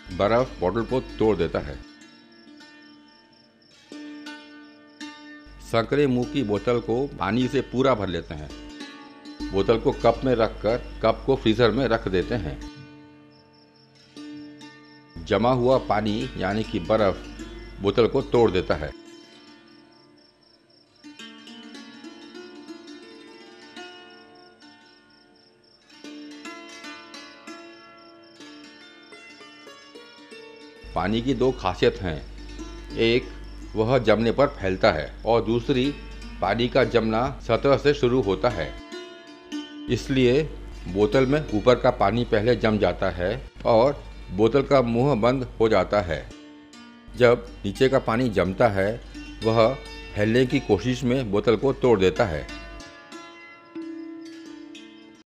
बर्फ बोतल को तोड़ देता है। संकरे मुंह की बोतल को पानी से पूरा भर लेते हैं। बोतल को कप में रखकर कप को फ्रीजर में रख देते हैं। जमा हुआ पानी यानी कि बर्फ बोतल को तोड़ देता है। पानी की दो खासियत हैं। एक, वह जमने पर फैलता है और दूसरी, पानी का जमना सतह से शुरू होता है। इसलिए बोतल में ऊपर का पानी पहले जम जाता है और बोतल का मुंह बंद हो जाता है। जब नीचे का पानी जमता है वह फैलने की कोशिश में बोतल को तोड़ देता है।